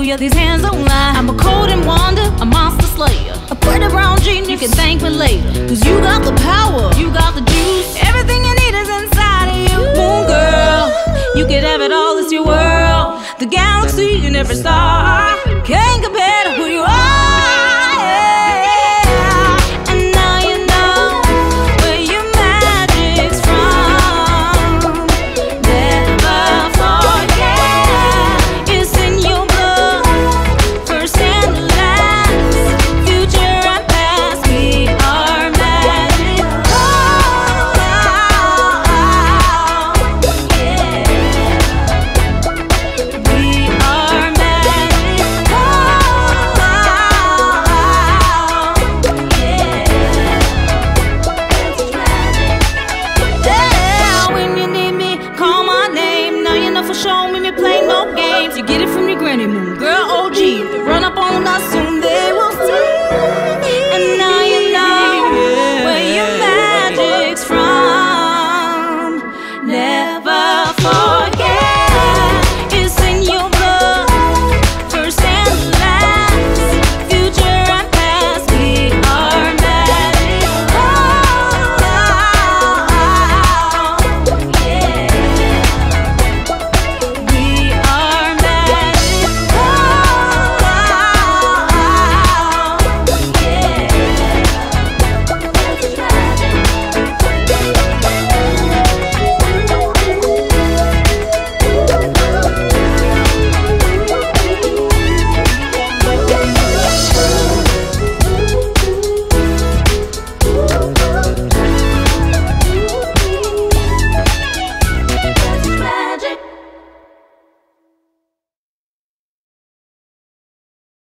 yeah, these hands don't lie. I'm a Cold wonder, a monster slayer, a pretty brown genius, you can thank me later. Cause you got the power, you got the juice, everything you need is inside of you. Moon girl, you could have it all, it's your world, the galaxy and every star.